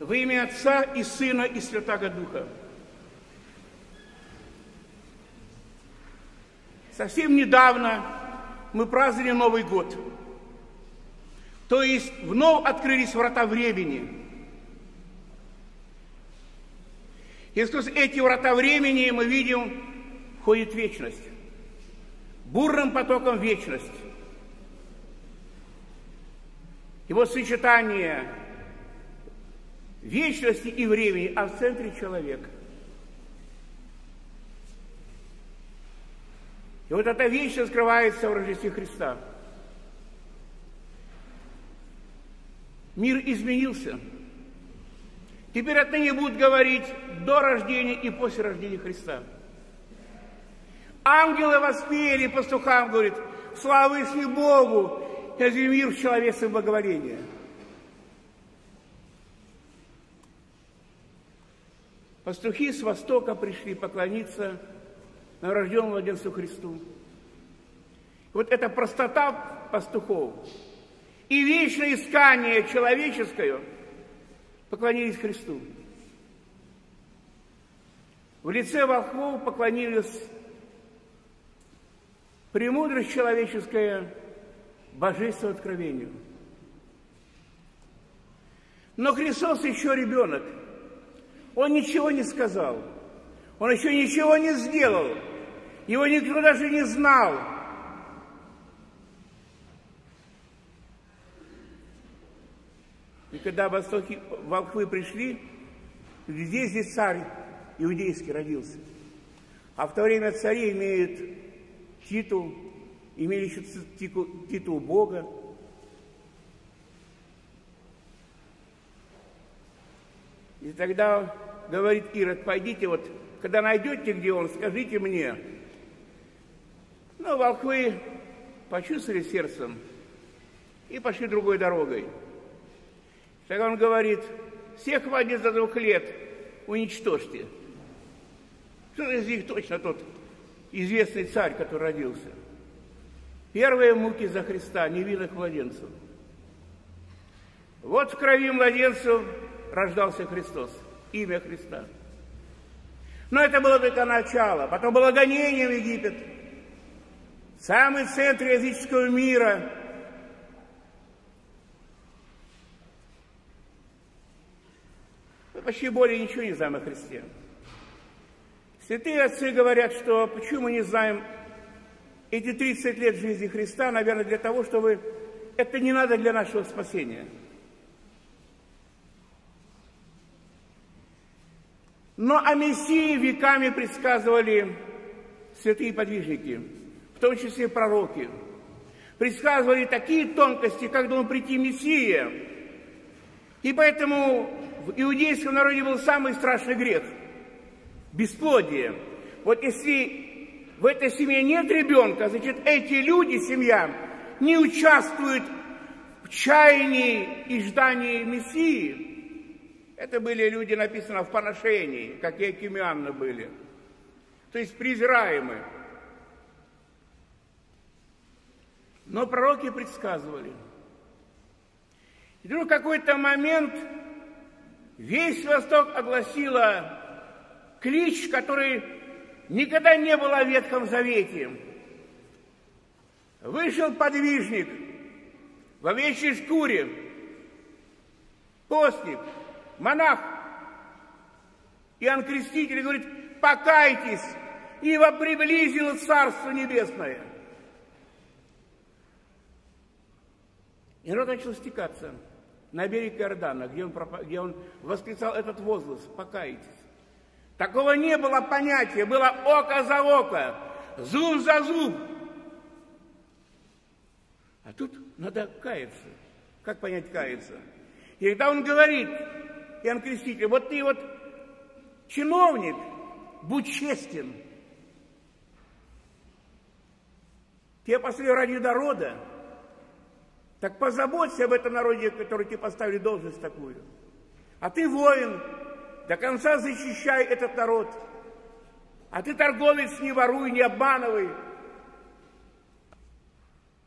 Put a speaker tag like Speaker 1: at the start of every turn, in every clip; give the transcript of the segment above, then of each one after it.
Speaker 1: Во имя Отца и Сына и Святаго Духа. Совсем недавно мы праздновали Новый год. То есть вновь открылись врата времени. И сквозь эти врата времени мы видим, входит вечность. Бурным потоком вечность. И вот сочетание вечности и времени, а в центре человек. И вот эта вечность скрывается в Рождестве Христа. Мир изменился. Теперь отныне будут говорить до рождения и после рождения Христа. Ангелы воспели пастухам, говорят, слава Вышнему Богу, и озави мир в человеческом благоволении. Пастухи с востока пришли поклониться новорожденному младенцу Христу. Вот эта простота пастухов и вечное искание человеческое поклонились Христу. В лице волхвов поклонились премудрость человеческая божественному откровению. Но Христос еще ребенок. Он ничего не сказал. Он еще ничего не сделал. Его никто даже не знал. И когда волхвы пришли, здесь царь иудейский родился. А в то время цари имеют титул, имели еще титул Бога. И тогда говорит Ирод, пойдите, вот, когда найдете, где он, скажите мне. Но волхвы почувствовали сердцем и пошли другой дорогой. Тогда он говорит, всех младенцев до 2 лет уничтожьте. Кто из них точно тот известный царь, который родился? Первые муки за Христа, невинных младенцев. Вот в крови младенцев рождался Христос, имя Христа. Но это было только начало. Потом было гонение в Египет. Самый центр языческого мира. Мы почти более ничего не знаем о Христе. Святые отцы говорят, что почему мы не знаем эти 30 лет жизни Христа, наверное, для того, чтобы это не надо для нашего спасения. Но о Мессии веками предсказывали святые подвижники, в том числе пророки. Предсказывали такие тонкости, как должен прийти Мессия. И поэтому в иудейском народе был самый страшный грех – бесплодие. Вот если в этой семье нет ребенка, значит, эти люди, семья, не участвуют в чаянии и ждании Мессии. Это были люди, написано в поношении, как и Экимианны были. То есть презираемые. Но пророки предсказывали. И вдруг в какой-то момент весь Восток огласила клич, который никогда не был в Ветхом Завете. Вышел подвижник в овечьей шкуре, постник, монах, Иоанн Креститель, говорит, покайтесь, ибо приблизилось Царство Небесное. И народ начал стекаться на берег Иордана, где он восклицал этот возглас, покайтесь. Такого не было понятия, было око за око, зуб за зуб. А тут надо каяться. Как понять каяться? И когда он говорит, Иоанн Креститель, вот ты вот чиновник, будь честен. Тебя послали ради народа, так позаботься об этом народе, который тебе поставили должность такую. А ты воин, до конца защищай этот народ. А ты торговец, не воруй, не обманывай.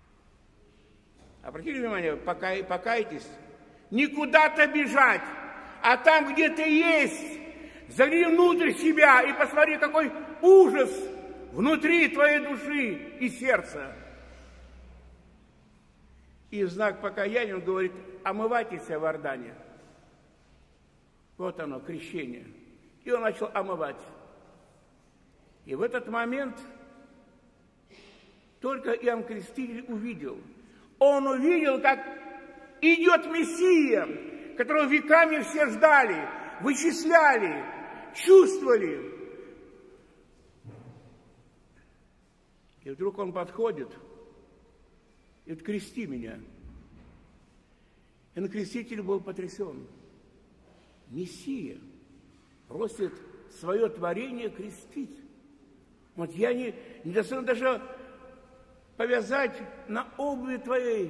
Speaker 1: Обратили внимание, покайтесь, не куда-то бежать, а там, где ты есть, загляни внутрь себя и посмотри, какой ужас внутри твоей души и сердца. И в знак покаяния он говорит: омывайтесь в Иордане. Вот оно, крещение. И он начал омывать. И в этот момент только Иоанн Креститель увидел. Он увидел, как идет Мессия, которого веками все ждали, вычисляли, чувствовали. И вдруг он подходит и говорит: крести меня. Иоанн Креститель был потрясен. Мессия просит свое творение крестить. Вот я не достоин даже повязать на обуви твоей.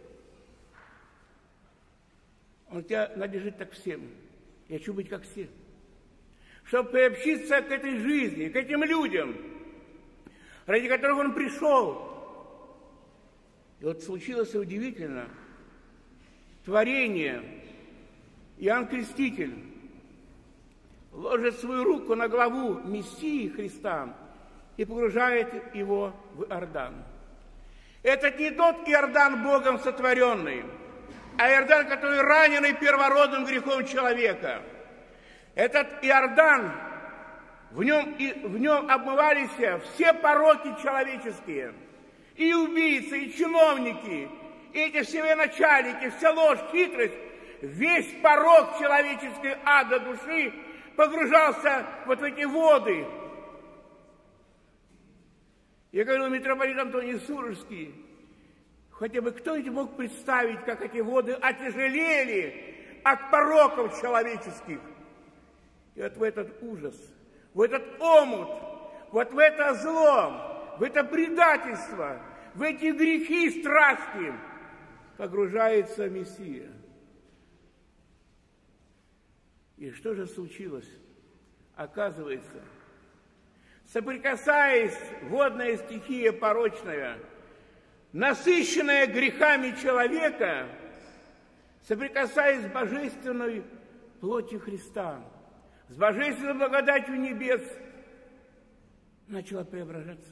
Speaker 1: Он тебя надлежит так всем. Я хочу быть как все. Чтобы приобщиться к этой жизни, к этим людям, ради которых он пришел. И вот случилось удивительно. Творение. Иоанн Креститель ложит свою руку на главу Мессии Христа и погружает его в Иордан. Это не тот Иордан Богом сотворенный, а Иордан, который раненый первородным грехом человека. Этот Иордан, в нем обмывались все пороки человеческие, и убийцы, и чиновники, и эти все военачальники, вся ложь, хитрость, весь порок человеческой ада души погружался вот в эти воды. Я говорил, митрополит Антоний Сурожский, хотя бы кто-нибудь мог представить, как эти воды отяжелели от пороков человеческих. И вот в этот ужас, в этот омут, вот в это зло, в это предательство, в эти грехи страсти погружается Мессия. И что же случилось? Оказывается, соприкасаясь водная стихия порочная, насыщенная грехами человека, соприкасаясь с божественной плотью Христа, с божественной благодатью небес, начала преображаться.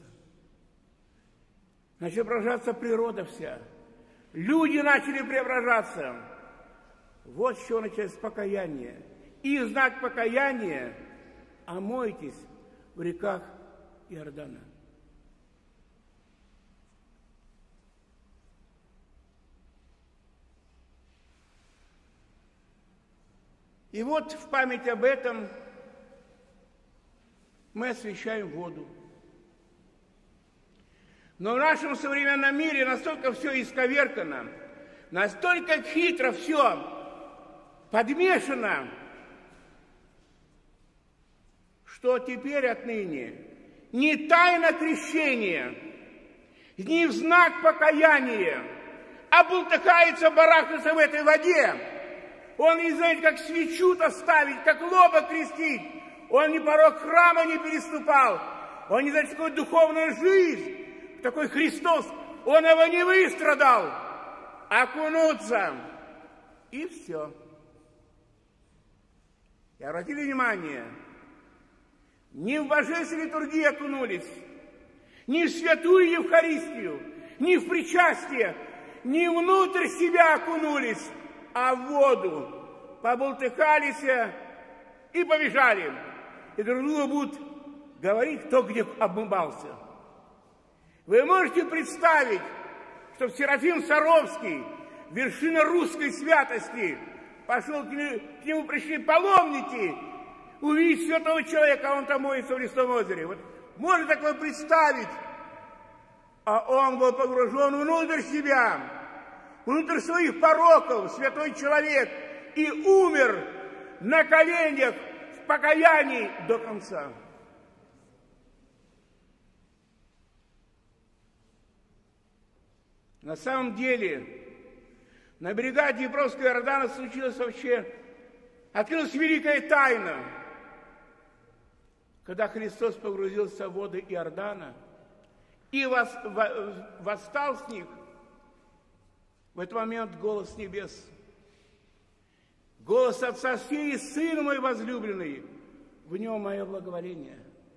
Speaker 1: Начала преображаться природа вся. Люди начали преображаться. Вот с чего началось покаяние. И в знак покаяния омойтесь в реках Иордана. И вот в память об этом мы освящаем воду. Но в нашем современном мире настолько все исковеркано, настолько хитро все подмешано, что теперь отныне не тайна крещения, не в знак покаяния, а бултыхается, барахтается в этой воде. Он не знает, как свечу-то ставить, как лоба крестить. Он ни порог храма не переступал. Он не знает, что такое духовная жизнь, такой Христос. Он его не выстрадал. Окунуться. И все. И обратили внимание, ни в божественной литургии окунулись, ни в святую Евхаристию, ни в причастие, ни внутрь себя окунулись, а в воду побултыхались и побежали. И друг другу будут говорить, кто где обмывался. Вы можете представить, что Серафим Саровский, вершина русской святости, пошел к нему пришли паломники, увидеть святого человека, а он там моется в Листом озере. Вот можно такое представить? А он был погружен внутрь себя, внутрь своих пороков, святой человек, и умер на коленях в покаянии до конца. На самом деле, на берегах Днепровского Иордана случилась вообще, открылась великая тайна. Когда Христос погрузился в воды Иордана и восстал с них, в этот момент голос небес. голос Отца сей, Сын мой возлюбленный, в нем мое благоволение.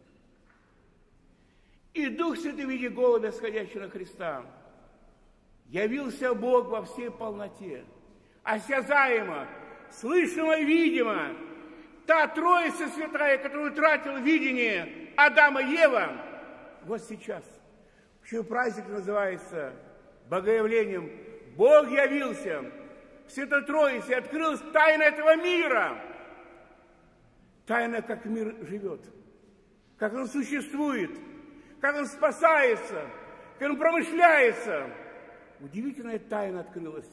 Speaker 1: И Дух Святый в виде голубя, сходящего на Христа, явился Бог во всей полноте, осязаемо, слышимо и видимо. Та Троица Святая, которую тратил видение Адама и Ева, вот сейчас. Почему праздник называется Богоявлением? Бог явился в Святой Троице, открылась тайна этого мира. Тайна, как мир живет, как он существует, как он спасается, как он промышляется. Удивительная тайна открылась.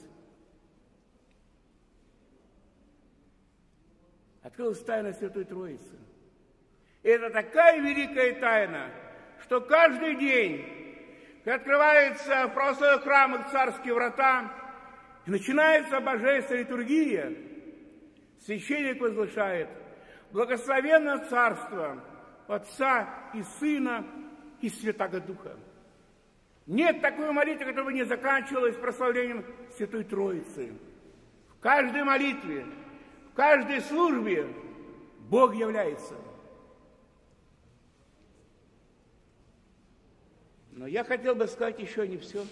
Speaker 1: Открылась тайна Святой Троицы. И это такая великая тайна, что каждый день, когда открываются в православных храмах царские врата, и начинается божественная литургия, священник возглашает: благословенно царство Отца и Сына и Святаго Духа. Нет такой молитвы, которая бы не заканчивалась прославлением Святой Троицы. В каждой молитве, в каждой службе Бог является. Но я хотел бы сказать еще не все.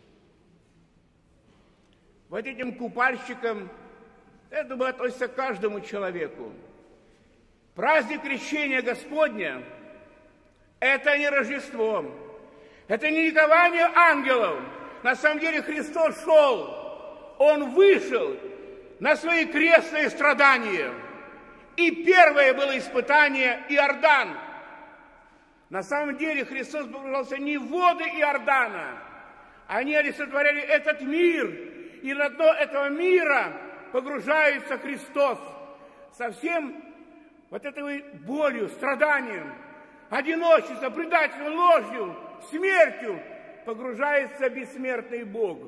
Speaker 1: Вот этим купальщикам, это бы относится к каждому человеку. Праздник Крещения Господня – это не Рождество, это не ликование ангелов. На самом деле Христос шел, Он вышел на свои крестные страдания. И первое было испытание Иордан. На самом деле Христос погружался не в воды Иордана, они олицетворяли этот мир, и на дно этого мира погружается Христос со всем вот этой болью, страданием, одиночеством, предательством, ложью, смертью погружается бессмертный Бог.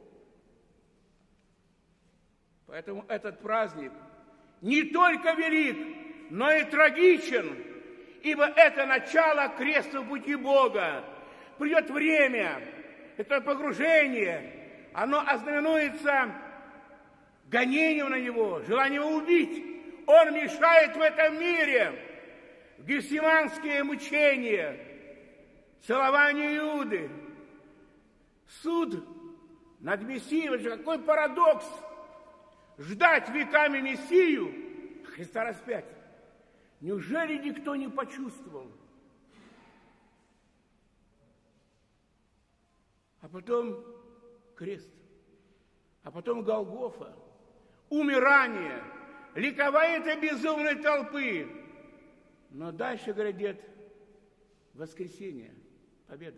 Speaker 1: Поэтому этот праздник не только велик, но и трагичен, ибо это начало крестного пути Бога. Придет время, это погружение, оно ознаменуется гонением на Него, желанием убить. Он мешает в этом мире. Гефсиманские мучения, целование Иуды, суд над Мессией. Какой парадокс! Ждать веками Мессию, Христа распять. Неужели никто не почувствовал? А потом крест, а потом Голгофа, умирание, ликование этой безумной толпы. Но дальше, говорит, воскресенье, победа.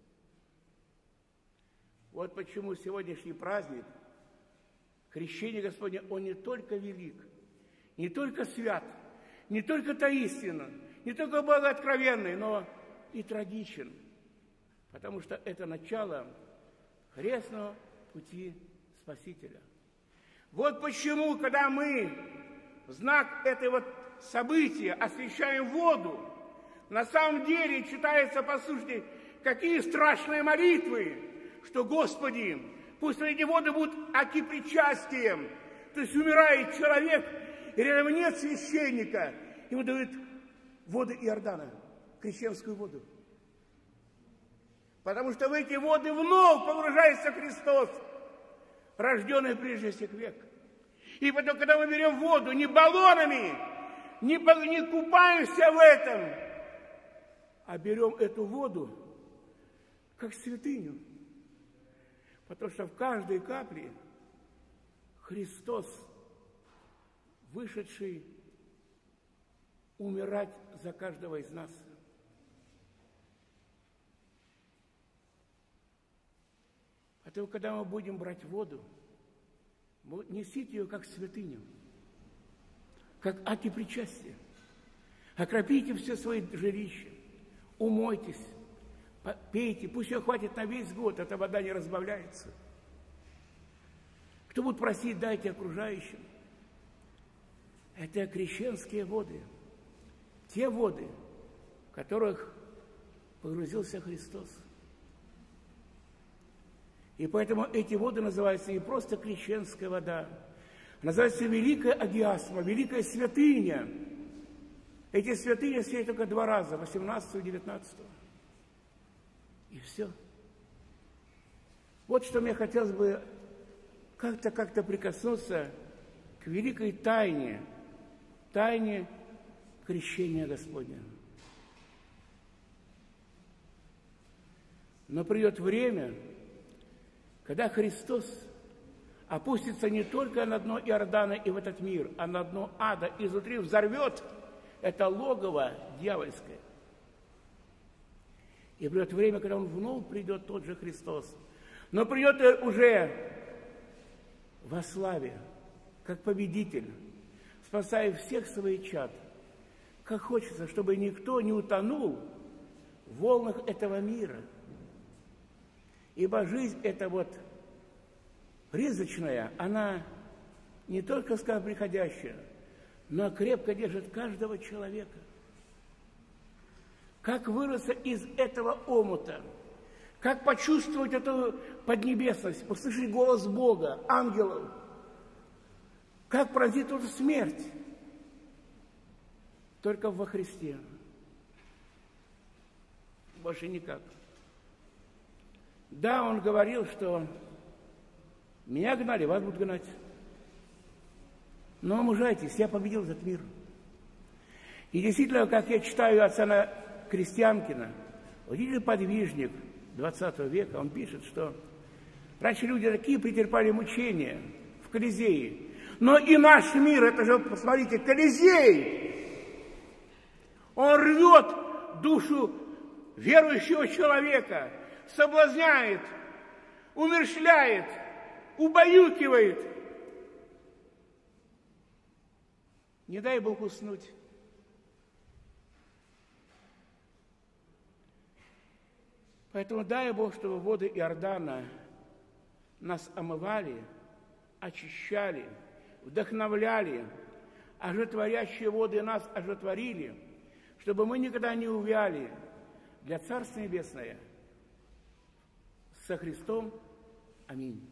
Speaker 1: Вот почему сегодняшний праздник, Крещение Господне, он не только велик, не только свят, не только таинственен, не только богооткровенный, но и трагичен. Потому что это начало крестного пути Спасителя. Вот почему, когда мы в знак этого события освящаем воду, на самом деле читается, послушайте, какие страшные молитвы, что, Господи, пусть эти воды будут окипричастием. То есть умирает человек, и рядом нет священника, ему дают воды Иордана, крещенскую воду. Потому что в эти воды вновь погружается Христос, рожденный прежде всех век. И потом, когда мы берем воду не баллонами, не купаемся в этом, а берем эту воду как святыню. Потому что в каждой капле Христос, вышедший умирать за каждого из нас. Поэтому, когда мы будем брать воду, несите ее как святыню, как акт причастия. Окропите все свои жилища, умойтесь, пейте, пусть ее хватит на весь год, эта вода не разбавляется. Кто будет просить, дайте окружающим. Это крещенские воды, те воды, в которых погрузился Христос. И поэтому эти воды называются не просто крещенская вода, Называется Великая Агиасма, Великая Святыня. Эти святыни светят только 2 раза, 18 и 19. И все. Вот что мне хотелось бы как-то прикоснуться к великой тайне крещения Господня. Но придет время, когда Христос опустится не только на дно Иордана и в этот мир, а на дно ада, изнутри взорвет это логово дьявольское. И придет время, когда Он вновь придет, тот же Христос. Но придет уже во славе, как победитель, спасая всех своих чад. Как хочется, чтобы никто не утонул в волнах этого мира. Ибо жизнь эта вот призрачная, она не только, скажем, приходящая, но крепко держит каждого человека. Как вырваться из этого омута, как почувствовать эту поднебесность, услышать голос Бога, ангелов, как пройти эту смерть, только во Христе. Больше никак. Да, Он говорил, что меня гнали, вас будут гнать. Но мужайтесь, я победил этот мир. И действительно, как я читаю отца Крестьянкина, удивительный подвижник 20 века, он пишет, что раньше люди такие претерпали мучения в Колизее. Но и наш мир, это же, посмотрите, Колизей, он рвет душу верующего человека, соблазняет, умерщвляет, убаюкивает. Не дай Бог уснуть. Поэтому дай Бог, чтобы воды Иордана нас омывали, очищали, вдохновляли, оживотворящие воды нас оживотворили, чтобы мы никогда не увяли для Царства Небесное со Христом. Аминь.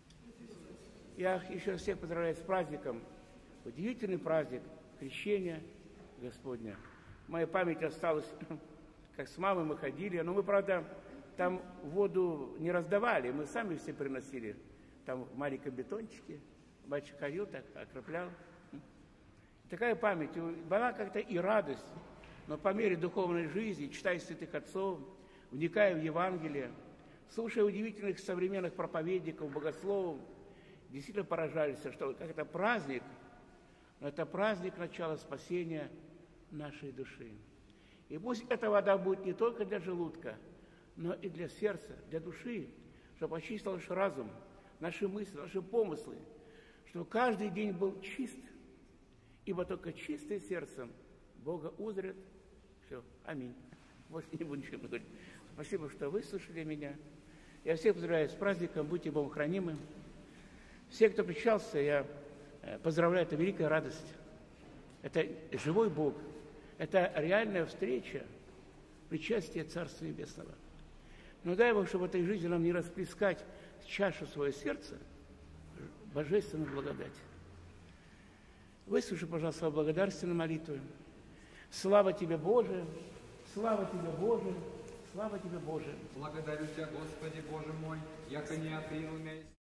Speaker 1: Я еще раз всех поздравляю с праздником. Удивительный праздник крещения Господня. В моей памяти осталось, как с мамой мы ходили, но мы, правда, там воду не раздавали, мы сами все приносили. Там в маленьком бетончике, батюшка ходил так, окроплял. Такая память, была как-то и радость, но по мере духовной жизни, читая святых отцов, вникая в Евангелие, слушая удивительных современных проповедников, богословов, действительно поражались, что как это праздник, но это праздник начала спасения нашей души. И пусть эта вода будет не только для желудка, но и для сердца, для души, чтобы очистил наш разум, наши мысли, наши помыслы, чтобы каждый день был чист, ибо только чистым сердцем Бога узрят. Все, аминь. Больше не буду ничего говорить. Спасибо, что выслушали меня. Я всех поздравляю с праздником, будьте Богом хранимы. Все, кто причастился, я поздравляю, это великая радость. Это живой Бог. Это реальная встреча, причастие Царства Небесного. Но дай Бог, чтобы в этой жизни нам не расплескать чашу свое сердце божественной благодати. Выслушай, пожалуйста, благодарственную молитву. Слава Тебе, Боже! Слава Тебе, Боже! Слава Тебе, Боже!
Speaker 2: Благодарю Тебя, Господи, Боже мой, яко не отринулся.